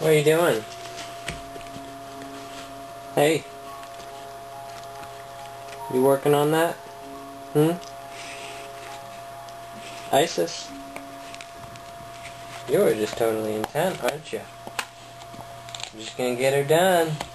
What are you doing? Hey. You working on that? Isis? You were just totally intent, aren't you? You're just gonna get her done.